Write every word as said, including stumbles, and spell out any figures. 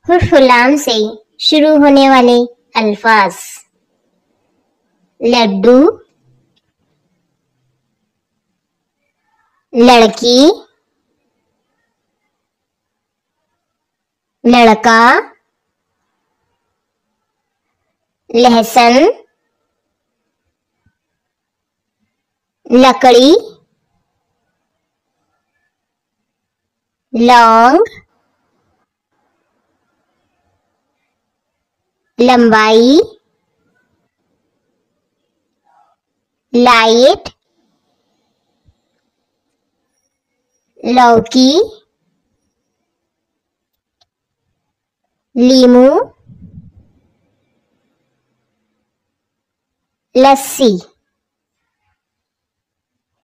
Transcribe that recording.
हुर्फ लाम से शुरू होने वाले अल्फाज। लड्डू, लड़की, लड़का, लहसुन, लकड़ी, लौंग, लंबाई, लाइट, लौकी, लीमू, लस्सी।